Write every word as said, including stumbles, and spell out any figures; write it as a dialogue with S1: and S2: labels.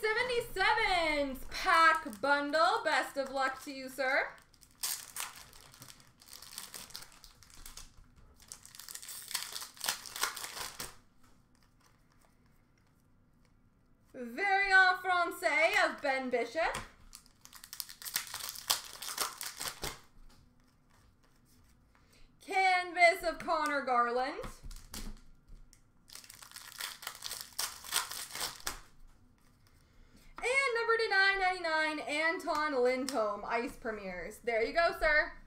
S1: seventy-seven's pack bundle. Best of luck to you, sir. Variant Francais of Ben Bishop. Canvas of Connor Garland. And number to nine ninety-nine, Anton Lindholm, Ice Premieres. There you go, sir.